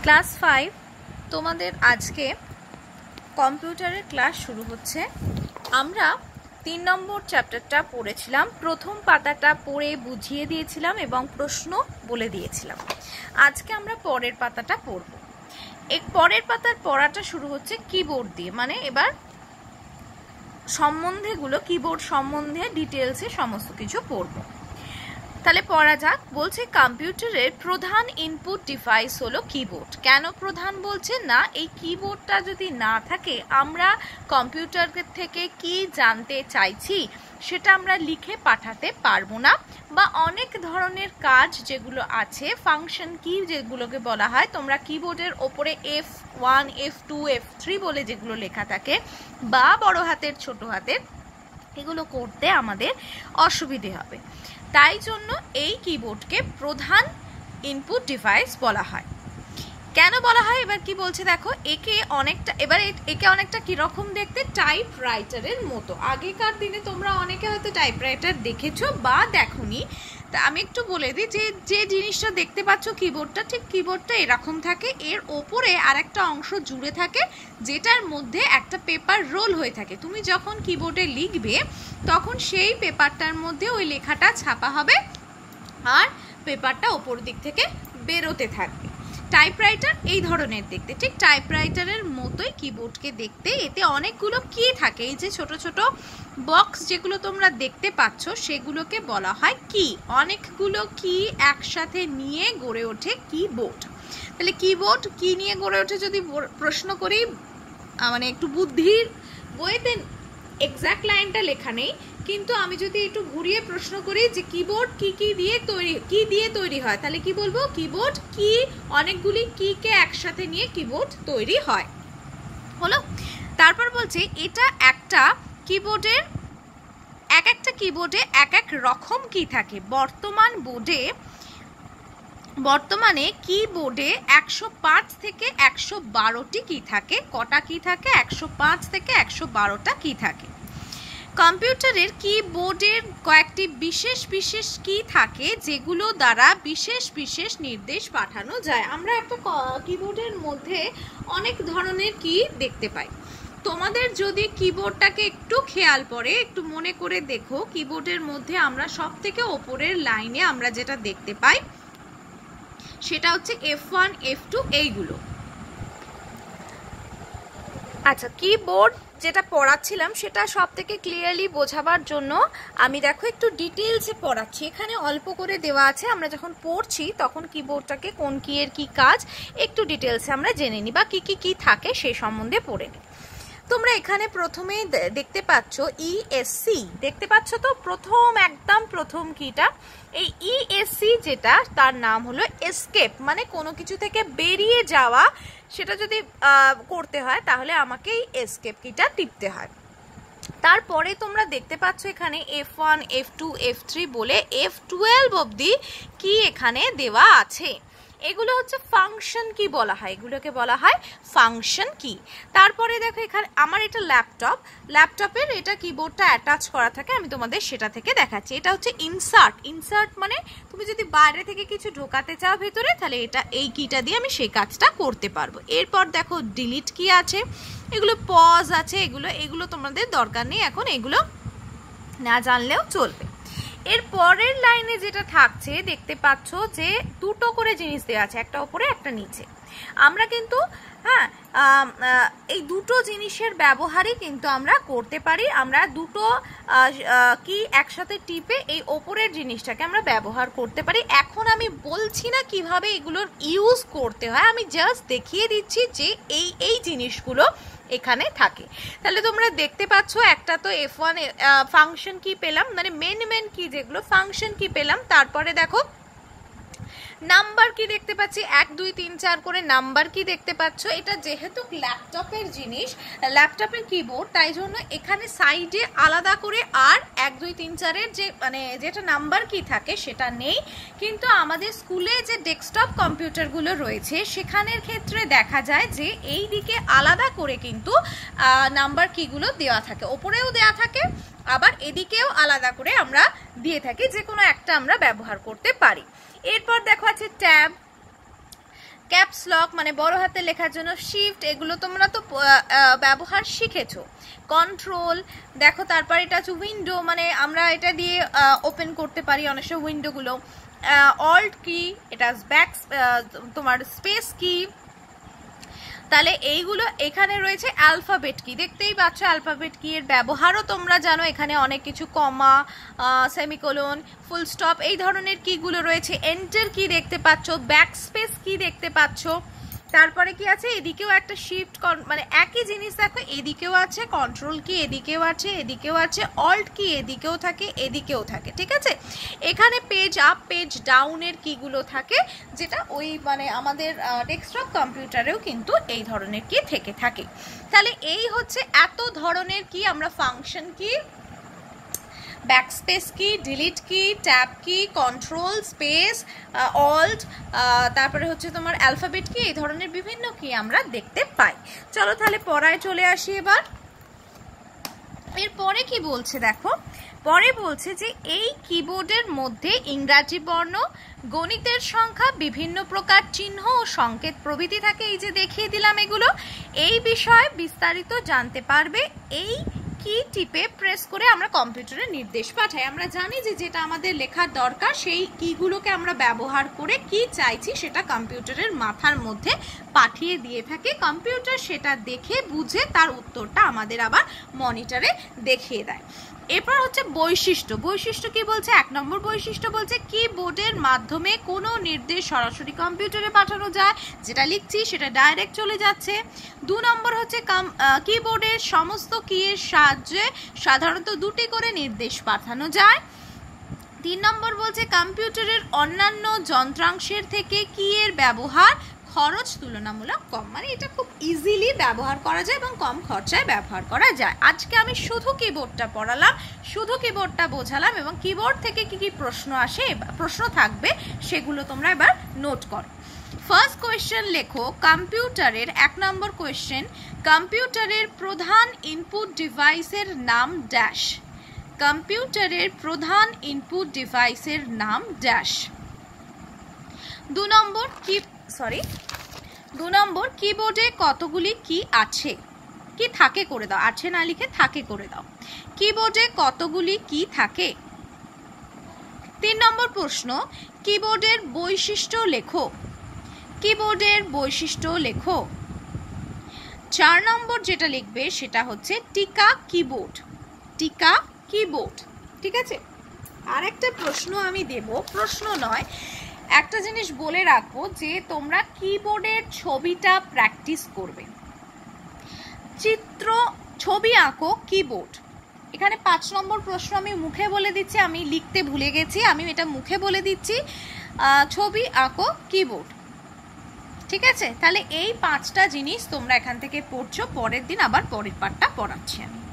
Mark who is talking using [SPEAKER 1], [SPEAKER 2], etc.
[SPEAKER 1] Class 5 তোমাদের আজকে কম্পিউটারের ক্লাস শুরু হচ্ছে। আমরা 3 নম্বর চ্যাপ্টারটা পড়েছিলাম, প্রথম পাতাটা পড়ে বুঝিয়ে দিয়েছিলাম এবং প্রশ্ন বলে দিয়েছিলাম। আজকে আমরা পরের পাতাটা পড়ব। এক পরের পাতার পড়াটা শুরু হচ্ছে কিবোর্ড দিয়ে, মানে এবার সম্বন্ধেগুলো কিবোর্ড সম্বন্ধে ডিটেলসে সমস্ত কিছু পড়ব। তাহলে পড়া যাক। বলছে কম্পিউটারের প্রধান ইনপুট ডিভাইস হলো কিবোর্ড। কেন প্রধান বলছে না, এই কিবোর্ডটা যদি না থাকে আমরা কম্পিউটার থেকে কি জানতে চাইছি সেটা আমরা লিখে পাঠাতে পারবো না, বা অনেক ধরনের কাজ যেগুলো আছে ফাংশন কি যেগুলোকে বলা হয়, তোমরা কিবোর্ডের ওপরে F1 F2 F3 বলে যেগুলো লেখা থাকে বা বড় হাতের ছোট হাতের, এগুলো করতে আমাদের অসুবিধে হবে। তাই জন্য এই কিবোর্ডকে প্রধান ইনপুট ডিভাইস বলা হয়। কেন বলা হয় এবার কি বলছে দেখো, একে অনেকটা কিরকম দেখতে, টাইপরাইটারের মতো। আগেকার দিনে তোমরা অনেকে হয়তো টাইপরাইটার দেখেছো বা দেখোনি, তা আমি একটু বলে দিই যে জিনিসটা দেখতে পাচ্ছ কিবোর্ডটা, ঠিক কিবোর্ডটা এরকম থাকে, এর ওপরে আরেকটা অংশ জুড়ে থাকে যেটার মধ্যে একটা পেপার রোল হয়ে থাকে। তুমি যখন কিবোর্ডে লিখবে তখন সেই পেপারটার মধ্যে ওই লেখাটা ছাপা হবে আর পেপারটা ওপর দিক থেকে বেরোতে থাকবে। টাইপরাইটার এই ধরনের দেখতে, ঠিক টাইপরাইটারের মতোই কিবোর্ডকে দেখতে। এতে অনেকগুলো কি থাকে, এই যে ছোট ছোট বক্স যেগুলো তোমরা দেখতে পাচ্ছ সেগুলোকে বলা হয় কি। অনেকগুলো কি একসাথে নিয়ে গড়ে ওঠে কিবোর্ড। তাহলে কিবোর্ড কি নিয়ে গড়ে ওঠে যদি প্রশ্ন করি, মানে একটু বুদ্ধির বইতে এক্সাক্ট লাইনটা লেখা নেই, কিন্তু আমি যদি একটু ঘুরিয়ে প্রশ্ন করি যে কিবোর্ড কি দিয়ে তৈরি হয়, তাহলে কি বলবো, কিবোর্ড কি অনেকগুলি কিকে একসাথে নিয়ে কিবোর্ড তৈরি হয়। হলো। তারপর বলছে এটা একটা কিবোর্ডের একটা কিবোর্ডে এক এক রকম কি থাকে। বর্তমানে কিবোর্ডে 105 থেকে 112টি কি থাকে। কটা কি থাকে? 105 থেকে 112টা কি থাকে। কম্পিউটারের কিবোর্ডের কয়েকটি বিশেষ কি থাকে যেগুলো দ্বারা বিশেষ নির্দেশ পাঠানো যায়। আমরা একটা কিবোর্ডের মধ্যে অনেক ধরনের কি দেখতে পাই। তোমাদের যদি কিবোর্ডটাকে একটু খেয়াল পড়ে, একটু মনে করে দেখো, কিবোর্ডের মধ্যে আমরা সব থেকে ওপরের লাইনে আমরা যেটা দেখতে পাই সেটা হচ্ছে F1 F2 এইগুলো। আচ্ছা, কিবোর্ড যেটা পড়াচ্ছিলাম সেটা সব থেকে ক্লিয়ারলি বোঝাবার জন্য আমি দেখো একটু ডিটেলসে পড়াচ্ছি। এখানে অল্প করে দেওয়া আছে, আমরা যখন পড়ছি তখন কিবোর্ডটাকে কোন কি এর কি কাজ একটু ডিটেলসে আমরা জেনে নিই, বা কি থাকে সেই সম্বন্ধে পড়ে নিই। তোমরা এখানে প্রথমেই দেখতে পাচ্ছ ESC, দেখতে পাচ্ছ তো একদম প্রথম কিটা। এই ESC যেটা, তার নাম হলো এসকেপ, মানে কোনো কিছু থেকে বেরিয়ে যাওয়া। সেটা যদি করতে হয় তাহলে আমাকে এই এসকেপ কিটা টিপতে হয়। তারপরে তোমরা দেখতে পাচ্ছ এখানে F1 F2 F3 বলে F12 অবধি কি এখানে দেওয়া আছে। এগুলো হচ্ছে ফাংশন কি বলা হয়, এগুলোকে বলা হয় ফাংশন কি। তারপরে দেখো এখানে আমার এটা ল্যাপটপের এটা কিবোর্ডটা অ্যাটাচ করা থাকে, আমি তোমাদের সেটা থেকে দেখাচ্ছি। এটা হচ্ছে ইনসার্ট মানে তুমি যদি বাইরে থেকে কিছু ঢোকাতে চাও ভেতরে, তাহলে এটা এই কিটা দিয়ে আমি সেই কাজটা করতে পারবো। এরপর দেখো ডিলিট কি আছে, এগুলো পজ আছে, এগুলো তোমাদের দরকার নেই এখন, এগুলো না জানলেও চলবে। এর পরের লাইনে যেটা থাকছে দেখতে পাচ্ছ যে দুটো করে জিনিস দেওয়া আছে, একটা উপরে একটা নিচে। আমরা কিন্তু এই দুটো জিনিসের ব্যবহারই কিন্তু আমরা করতে পারি। আমরা দুটো কি একসাথে টিপে এই ওপরের জিনিসটাকে আমরা ব্যবহার করতে পারি। এখন আমি বলছি না কিভাবে এগুলোর ইউজ করতে হয়, আমি জাস্ট দেখিয়ে দিচ্ছি যে এই জিনিসগুলো এখানে থাকে। তাহলে তোমরা দেখতে পাচ্ছ একটা তো F1 ফাংশন কি পেলাম, মানে মেন কি যেগুলো ফাংশন কি পেলাম। তারপরে দেখো নাম্বার কি দেখতে পাচ্ছি, 1 2 3 4 করে নাম্বার কি দেখতে পাচ্ছ। এটা যেহেতু ল্যাপটপের জিনিস, ল্যাপটপের কিবোর্ড, তাই জন্য এখানে সাইডে আলাদা করে আর 1 2 3 4 এর যে মানে যেটা নাম্বার কি থাকে সেটা নেই। কিন্তু আমাদের স্কুলে যে ডেস্কটপ কম্পিউটারগুলো রয়েছে সেখানের ক্ষেত্রে দেখা যায় যে এই দিকে আলাদা করে কিন্তু নাম্বার কিগুলো দেওয়া থাকে, ওপরেও দেওয়া থাকে, আবার এদিকেও আলাদা করে আমরা দিয়ে থাকি, যে কোনো একটা আমরা ব্যবহার করতে পারি। এরপর দেখো আছে ট্যাব। ক্যাপস লক মানে বড় হাতে লেখার জন্য শিফট, এগুলো তোমরা তো ব্যবহার শিখেছো। কন্ট্রোল দেখো, তারপর এটা হচ্ছে উইন্ডো, মানে আমরা এটা দিয়ে ওপেন করতে পারি অনেক সময় উইন্ডোগুলো। অল্ট কি, এটা ব্যাক তোমার স্পেস কি। তাহলে এইগুলো এখানে রয়েছে অ্যালফাবেট কি, দেখতেই পাচ্ছ অ্যালফাবেট কি এর ব্যবহারও তোমরা জানো। এখানে অনেক কিছু কমা, সেমিকোলন, ফুল স্টপ এই ধরনের কিগুলো রয়েছে। এন্টার কি দেখতে পাচ্ছ, ব্যাক স্পেস কি দেখতে পাচ্ছ। তারপরে কি আছে, এদিকেও একটা শিফট, মানে একই জিনিস দেখো, এদিকেও আছে কন্ট্রোল কি, এদিকেও আছে, এদিকেও আছে। অল্ট কি এদিকেও থাকে, এদিকেও থাকে, ঠিক আছে। এখানে পেজ আপ পেজ ডাউনের কিগুলো থাকে, যেটা ওই মানে আমাদের ডেস্কটপ কম্পিউটারেও কিন্তু এই ধরনের কি থেকে থাকে। তাহলে এই হচ্ছে এত ধরনের কি আমরা ফাংশন কি, ব্যাকস্পেস কি, ডিলিট কি, ট্যাব কি, কন্ট্রোল, স্পেস, অল্ট, তারপরে হচ্ছে তোমার অ্যালফাবেট কি, এই ধরনের বিভিন্ন কি আমরা দেখতে পাই। চলো তাহলে পড়ায় চলে আসি এবার। এরপরে কি বলছে দেখো, পরে বলছে যে এই কিবোর্ডের মধ্যে ইংরাজি বর্ণ, গণিতের সংখ্যা, বিভিন্ন প্রকার চিহ্ন ও সংকেত প্রভৃতি থাকে। এই যে দেখিয়ে দিলাম এগুলো, এই বিষয়ে বিস্তারিত জানতে পারবে। এই কি টিপে প্রেস করে আমরা কম্পিউটারে নির্দেশ পাঠাই। আমরা জানি যে যেটা আমাদের লেখার দরকার সেই কিগুলোকে আমরা ব্যবহার করে কি চাইছি সেটা কম্পিউটারের মাথার মধ্যে পাঠিয়ে দিয়ে থাকে। কম্পিউটার সেটা দেখে বুঝে তার উত্তরটা আমাদের আবার মনিটরে দেখিয়ে দেয়। এরপর হচ্ছে বৈশিষ্ট্য। বৈশিষ্ট্য কি বলছে, 1 নম্বর বৈশিষ্ট্য বলছে কিবোর্ডের মাধ্যমে কোনো নির্দেশ সরাসরি কম্পিউটারে পাঠানো যায়, যেটা লিখছি সেটা ডাইরেক্ট চলে যাচ্ছে। 2 নম্বর হচ্ছে কিবোর্ডের সমস্ত কিয়ের সাহায্যে সাধারণত 2টি করে নির্দেশ পাঠানো যায়। 3 নম্বর বলছে কম্পিউটারের অন্যান্য যন্ত্রাংশের থেকে কিয়ের ব্যবহার খরচ তুলনামূলক কম, মানে এটা খুব ইজিলি ব্যবহার করা যায় এবং কম খরচায় ব্যবহার করা যায়। আজকে আমি শুধু কিবোর্ডটা পড়ালাম, শুধু কিবোর্ডটা বোঝালাম, এবং কিবোর্ড থেকে কি কি প্রশ্ন আসে, প্রশ্ন থাকবে সেগুলো তোমরা এবার নোট করো। ফার্স্ট কোয়েশ্চেন লেখো, কম্পিউটারের 1 নম্বর কোয়েশ্চেন, কম্পিউটারের প্রধান ইনপুট ডিভাইসের নাম ড্যাশ। কম্পিউটারের প্রধান ইনপুট ডিভাইসের নাম ড্যাশ। 2 নম্বর কিবোর্ডে কতগুলি কি আছে, কি থাকে করে দাও, আছে না লিখে থাকে করে দাও। কিবোর্ডে কতগুলি কি থাকে। 3 নম্বর প্রশ্ন, কিবোর্ডের বৈশিষ্ট্য লেখো। কিবোর্ডের বৈশিষ্ট্য লেখো। 4 নম্বর যেটা লিখবে সেটা হচ্ছে টিকা কিবোর্ড। টিকা কিবোর্ড, ঠিক আছে। আর একটা প্রশ্ন আমি দেব, প্রশ্ন নয়, একটা জিনিস বলে রাখবো যে তোমরা কিবোর্ডের ছবিটা প্র্যাকটিস করবে। ছবি আঁকো কিবোর্ড। এখানে 5 নম্বর প্রশ্ন আমি মুখে বলে দিচ্ছি, আমি লিখতে ভুলে গেছি, আমি এটা মুখে বলে দিচ্ছি। ছবি আঁকো কিবোর্ড, ঠিক আছে। তাহলে এই 5টা জিনিস তোমরা এখান থেকে পড়ছো, পরের দিন আবার পরের পার্টটা পড়াচ্ছি আমি।